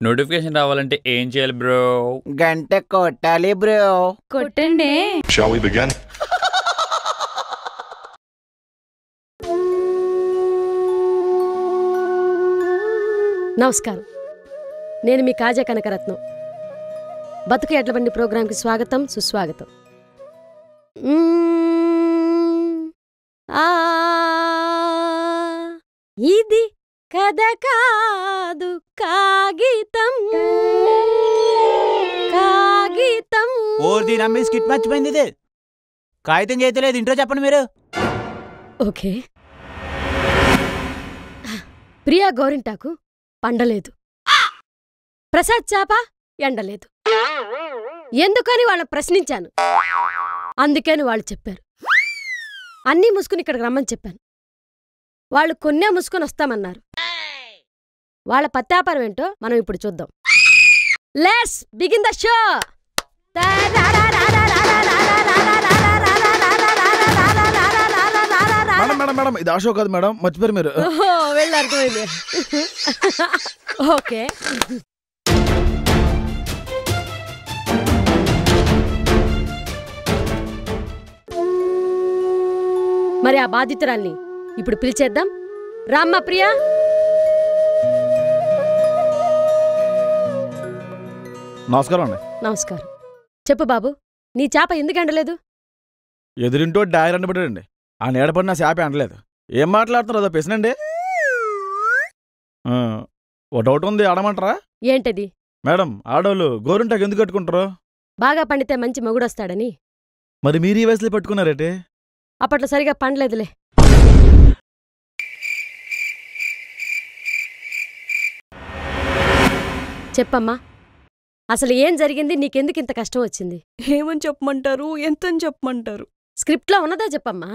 Notification రావాలంటే ఏం చేయాలి బ్రో? గంట కొట్టాలి బ్రో. కొట్టండి. Shall we begin? నమస్కారం, నేను మీ కాజా కనకరత్నం. బతుకు ఎడ్ల బండి ప్రోగ్రాంకి స్వాగతం, సుస్వాగతం. ఇది కథ కాదు కాగితం, కాగితం. ఓర్ది నమ్మి స్కిట్ మర్చిపోయింది. ఇది కాగితం చేతలేదు. ఇంట్లో చెప్పండి మీరు. ఓకే. ప్రియా గోరింటాకు పండలేదు, ప్రసాద్ చాప ఎండలేదు. ఎందుకని వాళ్ళని ప్రశ్నించాను. అందుకని వాళ్ళు చెప్పారు. అన్నీ మూసుకుని ఇక్కడికి రమ్మని చెప్పాను. వాళ్ళు కొన్నే మూసుకొని వస్తామన్నారు. వాళ్ళ పత్యాపారం ఏంటో మనం ఇప్పుడు చూద్దాం. Let's begin the show. Madam ఇది ఆ షో కాదు మేడం, మర్చిపోయారు మీరు. వెళ్ళి అర్థమైంది. ఓకే, మరి ఆ బాధితురాల్ని ఇప్పుడు పిలిచేద్దాం. రామ్మ ప్రియా. నమస్కారం అండి. నమస్కారం. చెప్పు బాబు, నీ చేప ఎందుకు ఎండలేదు? ఎదురింటో డాయర్ అండబడ్డాడండి. ఆ నీడపడి నా చేప అంటలేదు. ఏం మాట్లాడుతున్నారు? అదో పెసినండి. ఓ డౌట్ ఉంది, ఆడమంటారా? ఏంటది? మేడం, ఆడవాళ్ళు గోరింటాకు ఎందుకు కట్టుకుంటారు? బాగా పండితే మంచి మొగుడొస్తాడని. మరి మీరు ఈ వయసులో పెట్టుకున్నారేటి? అప్పట్లో సరిగా పండలేదులే. చెప్పమ్మా, అసలు ఏం జరిగింది? నీకెందుకు ఇంత కష్టం వచ్చింది? ఏమని చెప్పమంటారు, ఎంతని చెప్పమంటారు? స్క్రిప్ట్లో ఉన్నదా చెప్పమ్మా.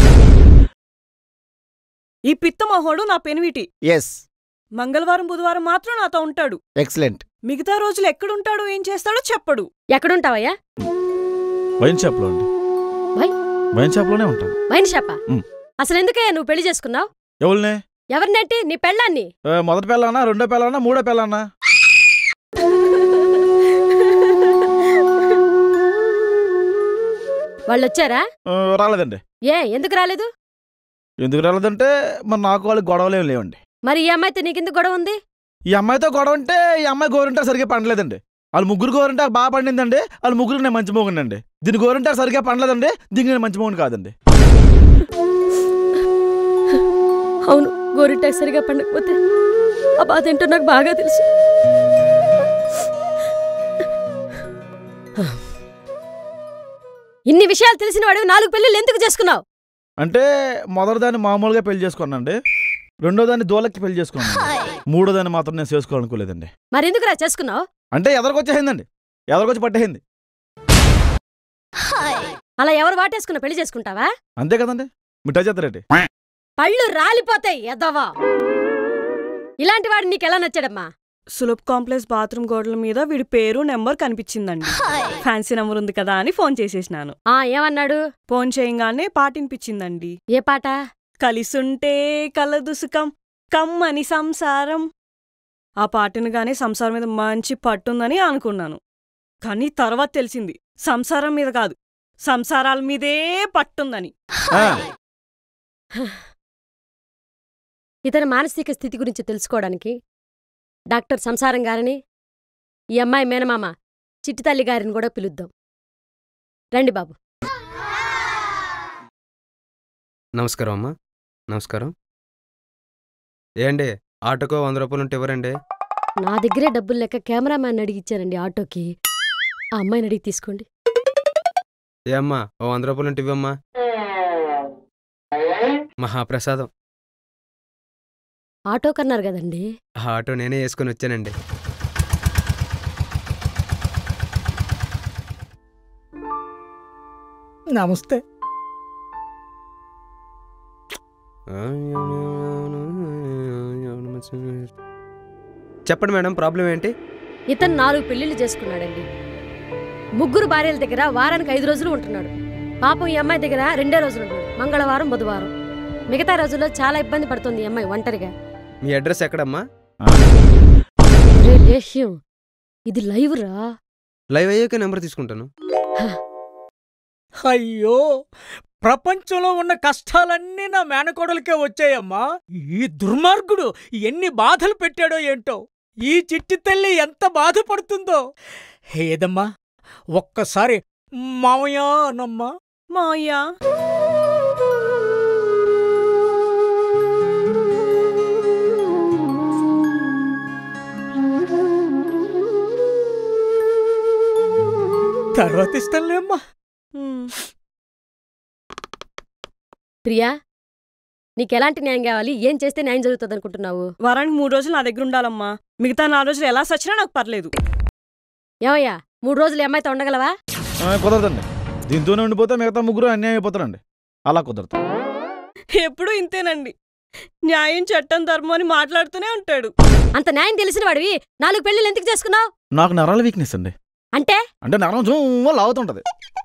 ఈ పిత్తమహోడు నా పెనివిటి. ఎస్. మంగళవారం బుధవారం మాత్రం నాతో ఉంటాడు. ఎక్సలెంట్. మిగతా రోజులు ఎక్కడుంటాడు, ఏం చేస్తాడో చెప్పడు. ఎక్కడుంటావయ్యా? వైన్ షాప్లో అండి. వైన్ షాప్లోనే ఉంటాను. వైన్ షాపా? అసలు ఎందుకయ్యా నువ్వు పెళ్లి చేసుకున్నావు? ఎవరినే? ఎవరినేంటి? నీ పెళ్ళాన్ని. మొదటి పెళ్ళానా, రెండో పెళ్ళానా, మూడో పెళ్ళానా? వాళ్ళొచ్చారా? రాలేదండి. ఎందుకు రాలేదు? ఎందుకు రాలేదంటే మరి నాకు వాళ్ళకి గొడవలేం లేవండి. మరి ఈ అమ్మాయితో నీకెందుకు గొడవ ఉంది? ఈ అమ్మాయితో గొడవ అంటే ఈ అమ్మాయి గోరింటారు సరిగ్గా పండలేదండి. వాళ్ళు ముగ్గురు గోరింటారు బాగా పండిందండి. వాళ్ళు ముగ్గురు నేను మంచి మోగండి. దీని గోరింటారు సరిగ్గా పండలేదండి. దీనికి నేను మంచి మోగని కాదండి. అవును, గోరింటాకు సరిగా పండకపోతే ఆ బాధ ఏంటో నాకు బాగా తెలుసు. ఇన్ని విషయాలు తెలిసిన వాడు 4 పెళ్ళిళ్ళు ఎందుకు చేసుకున్నావు? అంటే మొదటిదాన్ని మామూలుగా పెళ్లి చేసుకున్నానండి. రెండోదాన్ని దూలకి పెళ్లి చేసుకున్నాను. మూడోదాన్ని మాత్రం నేను చేసుకోవాలనుకోలేదండి. మరెందుకురా చేసుకున్నావు? అంటే ఎదరికొచ్చేసిందండి, ఎదరికొచ్చి పట్టేసింది. అలా ఎవరు వాటేసుకున్న పెళ్లి చేసుకుంటావా? అంతే కదండి. మిఠా చేస్తారేంటి? పళ్ళు రాలిపోతాయి ఎదవా. ఇలాంటి వాడు నీకెలా నచ్చాడమ్మా? సులభ్ కాంప్లెక్స్ బాత్రూమ్ గోడల మీద వీడి పేరు నెంబర్ కనిపించిందండి. ఫ్యాన్సీ నెంబర్ ఉంది కదా అని ఫోన్ చేసేసినాను. ఏమన్నాడు? ఫోన్ చేయంగానే పాటినిపించిందండి. ఏ పాట? కలిసుంటే కలదు సుఖం కమ్మని సంసారం. ఆ పాటనుగానే సంసారం మీద మంచి పట్టుందని అనుకున్నాను. కానీ తర్వాత తెలిసింది సంసారం మీద కాదు, సంసారాల మీదే పట్టుందని. ఇతని మానసిక స్థితి గురించి తెలుసుకోవడానికి డాక్టర్ సంసారం గారిని, ఈ అమ్మాయి మేనమామ చిట్టితల్లి గారిని కూడా పిలుద్దాం. రండి బాబు. నమస్కారం అమ్మా. నమస్కారం. ఏండి ఆటోకో 100 రూపాయలు ఉంటే ఇవ్వరండి? నా దగ్గరే డబ్బులు లెక్క కెమెరామ్యాన్ అడిగిచ్చానండి ఆటోకి. ఆ అమ్మాయిని అడిగి తీసుకోండి. ఏ అమ్మా, ఓ 100 రూపాయలు ఉంటే ఇవ్వమ్మా. మహాప్రసాదం. ఆటో కన్నారు కదండి. ఆ ఆటో నేనే వేసుకొని వచ్చానండి. నమస్తే. చెప్పండి మేడం, ప్రాబ్లం ఏంటి? ఇతను 4 పెళ్లిళ్ళు చేసుకున్నాడండి. 3 భార్యల దగ్గర వారానికి 5 రోజులు ఉంటున్నాడు. పాపం ఈ అమ్మాయి దగ్గర 2 రోజులు ఉన్నాడు, మంగళవారం బుధవారం. మిగతా రోజుల్లో చాలా ఇబ్బంది పడుతుంది ఈ అమ్మాయి ఒంటరిగా. మీ అడ్రస్ ఎక్కడమ్మా? రే లేహ్యం ఇది లైవ్ రా. లైవ్ అయ్యాక నెంబర్ తీసుకుంటాను. అయ్యో, ప్రపంచంలో ఉన్న కష్టాలన్నీ నా మేనకోడలకే వచ్చాయమ్మా. ఈ దుర్మార్గుడు ఎన్ని బాధలు పెట్టాడో ఏంటో. ఈ చిట్టి తల్లి ఎంత బాధపడుతుందో. ఏదమ్మా, ఒక్కసారి మావయ్య అనమ్మా. మావయ్య తర్వాత ఇస్తానులే అమ్మా. ప్రియా, నీకెలాంటి న్యాయం కావాలి? ఏం చేస్తే న్యాయం జరుగుతుంది అనుకుంటున్నావు? వారానికి 3 రోజులు నా దగ్గర ఉండాలమ్మా. మిగతా 4 రోజులు ఎలా సచ్చినా నాకు పర్లేదు. ఏమయ్యా, 3 రోజులు ఈ అమ్మాయితో ఉండగలవా? కుదరదండి. దీంతోనే ఉండిపోతే మిగతా ముగ్గురు అన్యాయం అయిపోతారండి. అలా కుదరదు. ఎప్పుడూ ఇంతేనండి. న్యాయం, చట్టం, ధర్మం అని మాట్లాడుతూనే ఉంటాడు. అంత న్యాయం తెలిసిన వాడివి 4 పెళ్లిళ్ళు ఎందుకు చేసుకున్నావు? నాకు నరాల వీక్నెస్ అండి. అంటే నరం లాగుతుంటది.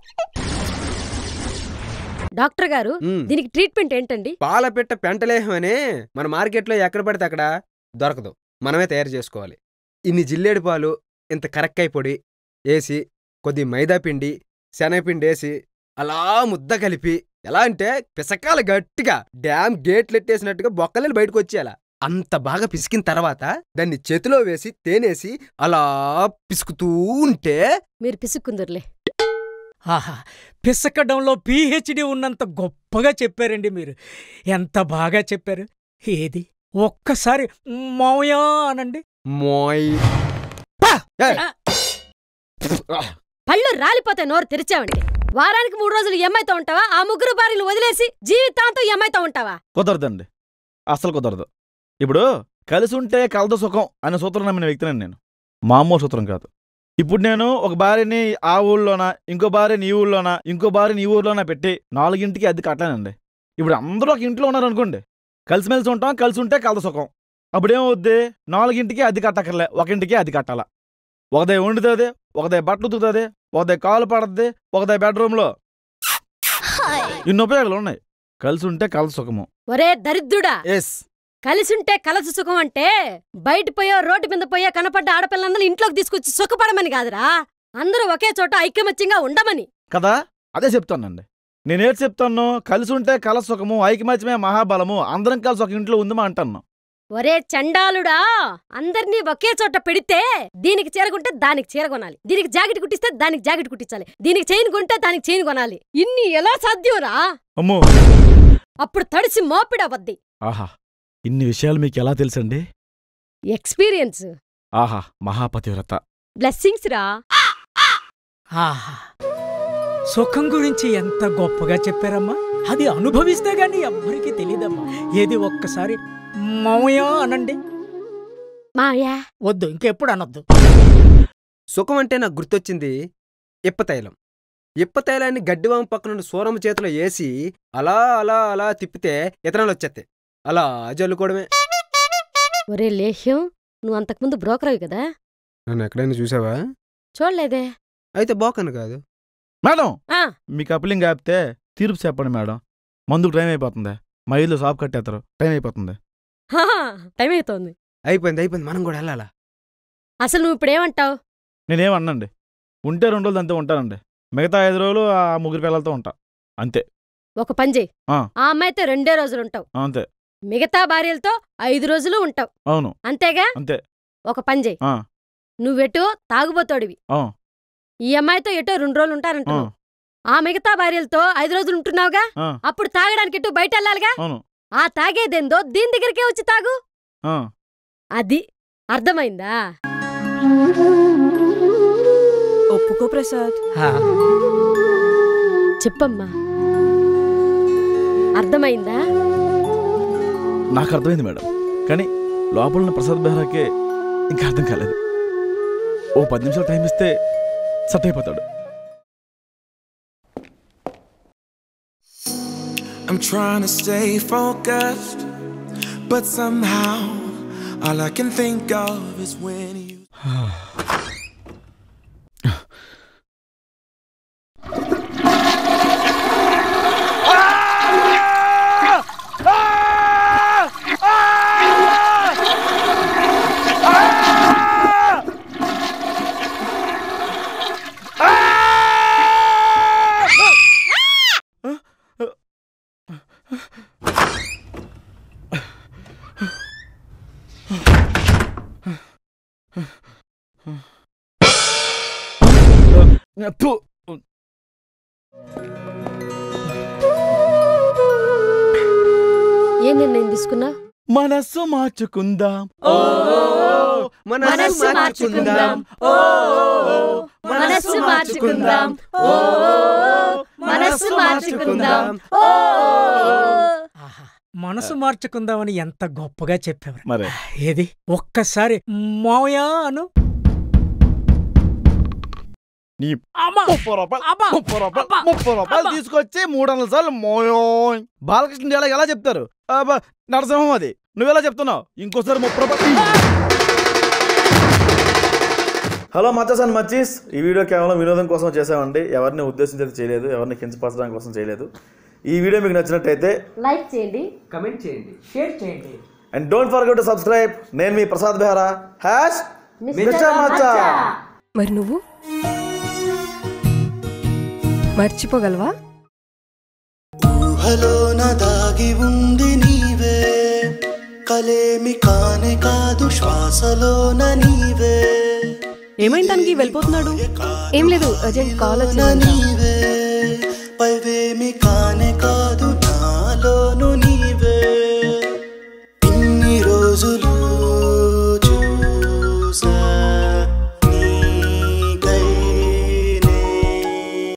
డాక్టర్ గారు, దీనికి ట్రీట్మెంట్ ఏంటండి? పాలపిట్ట పెంటలేహం అని మన మార్కెట్లో ఎక్కడ పడితే అక్కడ దొరకదు. మనమే తయారు చేసుకోవాలి. ఇన్ని జిల్లేడు పాలు, ఇంత కరక్కాయ పొడి వేసి, కొద్ది మైదా పిండి, శనగపిండి వేసి అలా ముద్ద కలిపి, ఎలా అంటే పిసకాల గట్టిగా డ్యామ్ గేట్లెట్టేసినట్టుగా బొక్కలు బయటకు వచ్చేయాల. అంత బాగా పిసికిన తర్వాత దాన్ని చేతిలో వేసి తేనేసి అలా పిసుకుతూ ఉంటే మీరు పిసుక్కుందరులే. ఆహా, పిసకడంలో PhD ఉన్నంత గొప్పగా చెప్పారండి మీరు. ఎంత బాగా చెప్పారు. ఏది ఒక్కసారి మావయ్య అనండి. మోయ్ పళ్ళు రాలిపోతే నోరు తెరిచావండి. వారానికి 3 రోజులు ఈ అమ్మాయితో ఉంటావా? ఆ 3 భార్యలు వదిలేసి జీవితాంతం ఈ అమ్మాయితో ఉంటావా? కుదరదండి, అసలు కుదరదు. ఇప్పుడు కలిసి ఉంటే కలదు సుఖం అనే సూత్రం నమ్మిన వ్యక్తిని నేను. మామూలు సూత్రం కాదు. ఇప్పుడు నేను ఒక భార్యని ఆ ఊళ్ళోనా, ఇంకో భార్యని ఈ ఊళ్ళోనా, ఇంకో భార్యని ఈ ఊళ్ళోనా పెట్టి 4 అద్దె కట్టానండి. ఇప్పుడు అందరూ ఒక ఇంట్లో ఉన్నారనుకోండి, కలిసిమెలిసి ఉంటాం, కలిసి ఉంటే కలదు సుఖం. అప్పుడేమవుద్ది? 4 అద్దె కట్టక్కర్లే, 1 అద్దె కట్టాలా. ఒకదే వండుతుంది, ఒకదే బట్టలు ఉతుకుతుంది, ఒకదే కాలు పడద్ది, ఒకదే బెడ్రూమ్లో. ఇన్ని ఉపయోగాలు ఉన్నాయి. కలిసి ఉంటే కలదు సుఖము. ఒరే దరిద్రుడా, ఎస్, కలిసుంటే కలసు సుఖం అంటే బయట పోయో రోడ్డు మీద పోయో కనపడ్డ ఆడపిల్లందరూ ఇంట్లోకి తీసుకొచ్చి సుఖపడమని కాదురా. అందరూ ఒకే చోట ఐకమత్యంగా ఉండమని కదా. అదే చెప్తానండి. నేనేది చెప్తాను? కలిసి ఉంటే కల సుఖము, ఐకమత్యమే మహాబలము, అందరం కలిసి ఒక ఇంట్లో ఉందమా అంటాను. ఒరే చండాలుడా, అందర్నీ ఒకే చోట పెడితే దీనికి చీర కొంటే దానికి చీర కొనాలి, దీనికి జాకెట్ కుట్టిస్తే దానికి జాకెట్ కుట్టించాలి, దీనికి చైన్ కొంటే దానికి చైన్ కొనాలి. ఇన్ని ఎలా సాధ్యంరా? అమ్మో, అప్పుడు తడిసి మోపిడవద్ది. ఆహా, ఇన్ని విషయాలు మీకు ఎలా తెలుసండి? ఎక్స్పీరియన్స్. ఆహా, మహాపతివ్రత. బ్లెస్సింగ్స్ రా. ఆహా, సుఖం గురించి ఎంత గొప్పగా చెప్పారమ్మా. అది అనుభవిస్తే గాని ఎవ్వరికీ తెలీదమ్మా. ఏది ఒక్కసారి మావయ్య అనండి. మాయా వద్దు, ఇంకెప్పుడు అనొద్దు. సుఖం అంటే నాకు గుర్తొచ్చింది ఇప్పతైలం. ఇప్పతైలాన్ని గడ్డివామ పక్కనున్న సూరమ్మ చేతిలో వేసి అలా అలా అలా తిప్పితే ఇతనాలు వచ్చేస్తాయి. అలా జల్లుకోవడమే. ఒరే లేహ్యం, నువ్వు అంతకుముందు బ్రోకరవి కదా? నన్ను ఎక్కడైనా చూసావా? చూడలేదే. అయితే బోకను కాదు. మేడం, ఆ, మీ కప్లింగ్ ఆపితే తీర్పు చెప్పండి మేడం. మందుకు టైం అయిపోతుంది. మా ఇల్లు షాప్ కట్టేస్తారు, టైం అయిపోతుంది. హాహా, టైం అవుతోంది. అయిపోయింది, మనం కూడా వెళ్ళాలా? అసలు నువ్వు ఇప్పుడేమంటావు? నేనేమన్నాండి, ఉంటే 2 రోజులు అంతే ఉంటానండి. మిగతా 5 రోజులు ఆ 3 పిల్లలతో ఉంటా అంతే. ఒక పని చెయ్యి, ఆ. ఆ అమ్మాయితో 2 రోజులుంటావు, అంతే. మిగతా భార్యలతో 5 రోజులు ఉంటావు. అవును, అంతేగా? అంతే. ఒక పని చెయ్యి, ఆ, నువ్వెటో తాగుబోతోడివి, ఆ, ఈ అమ్మాయితో ఎటో 2 రోజులు ఉంటారంటున్నావు. ఆ మిగతా భార్యలతో 5 రోజులు ఉంటున్నావుగా, ఆ, అప్పుడు తాగడానికి ఎటు బయట వెళ్ళాలిగా. అవును. ఆ తాగేదేందో దీని దగ్గరికే వచ్చి తాగు. ఆ, అది అర్థమైందా? ఒప్పుకో ప్రసాద్. ఆ, చెప్పమ్మా, అర్థమైందా? నాకు అర్థమైంది మేడం, కానీ లోపల ప్రసాద్ బెహ్రాకే ఇంకా అర్థం కాలేదు. ఓ 10 నిమిషాలు టైం ఇస్తే సెట్ అయిపోతాడు. I'm trying to stay focused, but somehow all I can think of is when you థు. ఏం నిర్ణయం తీసుకున్నా? మనస్సు మార్చుకుందాం, మనస్సు మార్చుకుందాం, మనస్సు మార్చుకుందాం, మనస్సు మార్చుకుందాం. ఆహా, మనసు మార్చుకుందామని ఎంత గొప్పగా చెప్పేవారు. మరి ఏది ఒక్కసారి మావయ్య అను. నీ అమ్మా! 30 రూపాయలు, అబ్బా! 30 రూపాయలు, అబ్బా! 30 రూపాయలు అబ్బా! తీసుకొచ్చి 300 సార్లు మోయోయ్. బాలకృష్ణ డైలాగ్ ఎలా చెప్తారు? అబ్బా, నరసింహం అది నువ్వెలా చెప్తున్నావు? ఇంకోసారి 30 రూపాయలు. హలో మచ్చస్ అండ్ మచ్చీస్, ఈ వీడియో కేవలం వినోదం కోసం చేసామండి. ఎవరిని ఉద్దేశించి చేయలేదు, ఎవరిని కించపరచడం కోసం చేయలేదు. ఈ వీడియో మీకు నచ్చినట్టయితే లైక్ చేయండి, కమెంట్ చేయండి, షేర్ చేయండి. And don't forget to subscribe. నేను మీ ప్రసాద్ బెహరా మిస్టర్ మచ్చా. మరి నువ్వు మర్చిపోగలవా? ఊహలోన దాగి ఉంది నీవే, కలేమి కానే కాదు శ్వాసలోన నీవే. ఏమైంది తనకి వెళ్ళిపోతున్నాడు? ఏం లేదు, అర్జెంట్ కాల్ వచ్చింది. నీవే పైవేమి కాని